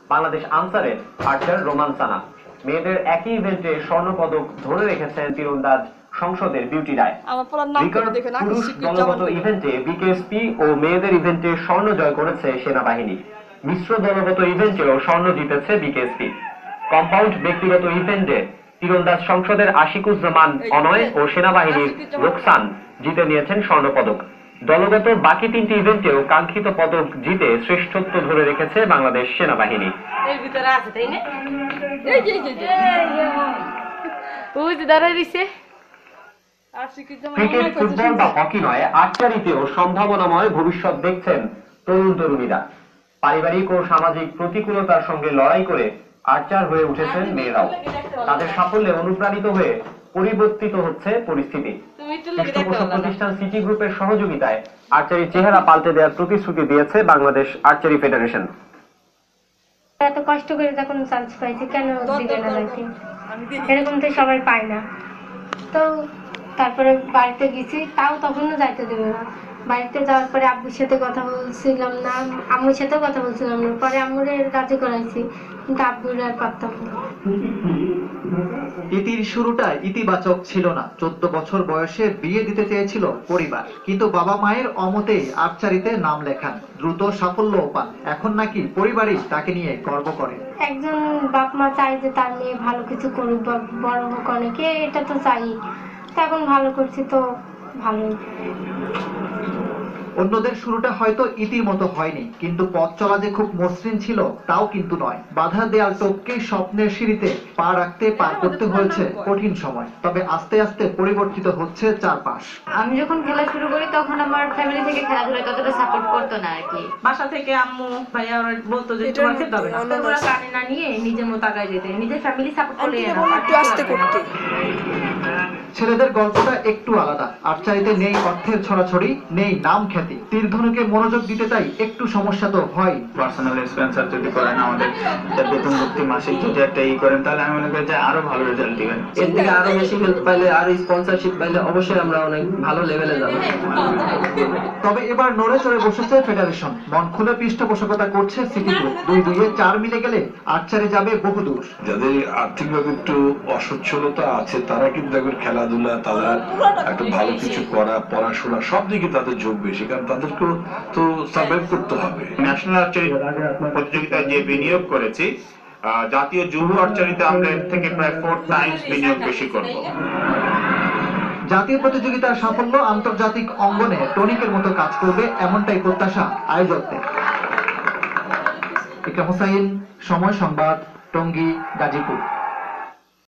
বাংলাদেশ আনসারের আর্চার রোমান্সানা। মেয়েদের একই ইভেন্টে স্বর্ণপদক ধরে রেখেছেন তীরন্দাজ সংসদের বিউটি রায়। পুরুষ দলগত ইভেন্টে বিকেএসপি ও মেয়েদের ইভেন্টে স্বর্ণ জয় করেছে সেনাবাহিনী। মিশ্র দলগত ইভেন্টেও স্বর্ণ জিতেছে বিকেএসপি। কম্পাউন্ড ব্যক্তিগত ইভেন্টে তীরন্দাজ সংসদের আশিকুজ্জামান অনয় ও সেনাবাহিনীর রোকসান জিতে নিয়েছেন স্বর্ণপদক। দলগত বাকি 3টি ইভেন্টেও কাঙ্ক্ষিত পদক জিতে শ্রেষ্ঠত্ব ধরে রেখেছে বাংলাদেশ সেনাবাহিনী। ক্রিকেট, ফুটবল বা হকি নয়, আর্চারিতেও সম্ভাবনাময় ভবিষ্যৎ দেখছেন তরুণ তরুণীরা। পারিবারিক ও সামাজিক প্রতিকূলতার সঙ্গে লড়াই করে আর্চার হয়ে উঠেছেন মেয়েরাও। তাদের সাফল্যে অনুপ্রাণিত হয়ে পরিবর্তিত হচ্ছে পরিস্থিতি। পৃষ্ঠপোষক প্রতিষ্ঠান সিটি গ্রুপের সহযোগিতায় আর্চারি চেহারা পাল্টে দেওয়ার প্রতিশ্রুতি দিয়েছে বাংলাদেশ আর্চারি ফেডারেশন। এত কষ্ট করে যখন চান্স পাইছি কেন দিবে না নাকি, এরকম তো সবাই পায় না। তো তারপরে বাড়িতে গেছি, তাও তখনও যাইতে দেবে না। বাড়িতে যাওয়ার পরে আব্বুর সাথে কথা বলছিলাম না, আম্মুর সাথেও কথা বলছিলাম না। পরে আম্মুরে রাজি করাইছি, কিন্তু আব্বুর আর পারতাম না। ইতির শুরুটা ইতিবাচক ছিল না। 14 বছর বয়সে বিয়ে দিতে চেয়েছিল পরিবার, কিন্তু বাবা মায়ের অমতেই আর্চারিতে নাম লেখান। দ্রুত সাফল্যও পান। এখন নাকি পরিবারই তাকে নিয়ে গর্ব করে। একজন বাপ মা চাই যে তার মেয়ে ভালো কিছু করুক বা বড় হোক, অনেকে এটা তো চাই। তো এখন ভালো করছি তো ভালোই। অন্যদের শুরুটা হয়তো ইতির মতো হয়নি, কিন্তু পথ চলা যে খুব মসৃণ ছিল তাও কিন্তু নয়। বাধা দেয়াল টপকে স্বপ্নের সিঁড়িতে পা রাখতে পার করতে হয়েছে কঠিন সময়। তবে আস্তে আস্তে পরিবর্তিত হচ্ছে চারপাশ। আমি যখন খেলা শুরু করি তখন আমার ফ্যামিলি থেকে খেলাধুলা ততটা সাপোর্ট করতো না আর কি। বাসা থেকে আম্মু ভাইয়া বলতো যে তোমার খেলতে হবে না, তোমরা কানে না নিয়ে নিজের মতো আগায় যেতে, নিজের ফ্যামিলি সাপোর্ট করলে একটু আস্তে করতে। ছেলেদের গল্পটা একটু আলাদা। আর্চারিতে নেই অর্থের ছড়াছড়ি, নেই নাম খ্যাতি। তীর ধনুকে মনোযোগ দিতে তাই একটু সমস্যা তো হয়। পার্সোনাল এক্সপেন্সার যদি করেন, আমাদের বেতন ভর্তি মাসিক যদি একটা করেন, তাহলে আমি মনে করি যে আরো ভালো রেজাল্ট দিবেন। এর থেকে আরো বেশি হেল্প পাইলে, আরো স্পন্সরশিপ পাইলে অবশ্যই আমরা অনেক ভালো লেভেলে যাব। তবে এবার নড়ে চড়ে বসেছে ফেডারেশন। মন খুলে পৃষ্ঠপোষকতা করছে সিটি গ্রুপ। 2-2-এ 4 মিলে গেলে আর্চারি যাবে বহুদূর। যাদের আর্থিকভাবে একটু অসচ্ছলতা আছে তারা কিন্তু এখন খেলাধুলা, তারা একটা ভালো কিছু করা, পড়াশোনা সব দিকে তাদের ঝোঁক বেশি, কারণ তাদেরকেও তো সার্ভাইভ করতে হবে। ন্যাশনাল আর্চারি প্রতিযোগিতায় যে বিনিয়োগ করেছি, জাতীয় যুব আর্চারিতে আমরা এর থেকে প্রায় 4 টাইমস বিনিয়োগ বেশি করব। জাতীয় প্রতিযোগিতার সাফল্য আন্তর্জাতিক অঙ্গনে টনিকের মতো কাজ করবে, এমনটাই প্রত্যাশা আয়োজকদের। ইকরাম হোসাইন, সময় সংবাদ, টঙ্গী, গাজীপুর।